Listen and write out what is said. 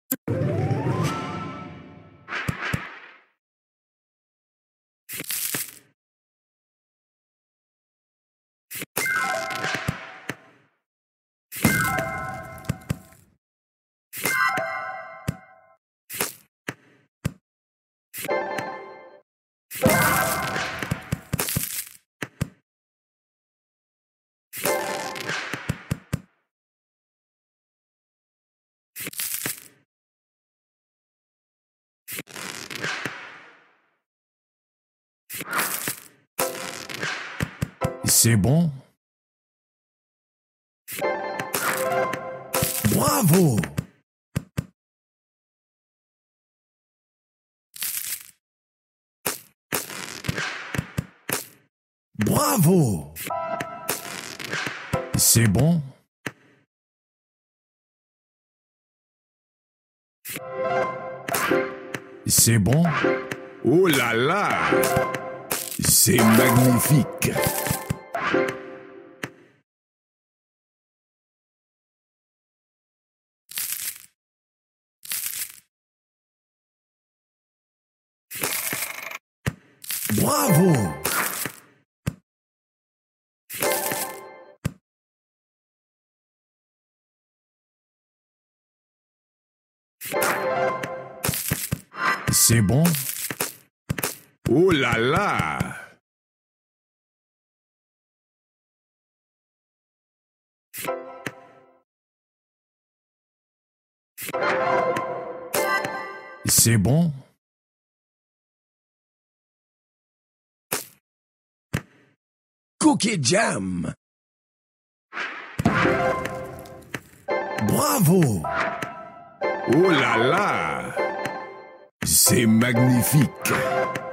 C'est bon? Bravo! Bravo! C'est bon? C'est bon? Oh là là! C'est magnifique! Bravo! C'est bon? Oh là là! C'est bon? Cookie Jam! Bravo! Oh là là! C'est magnifique!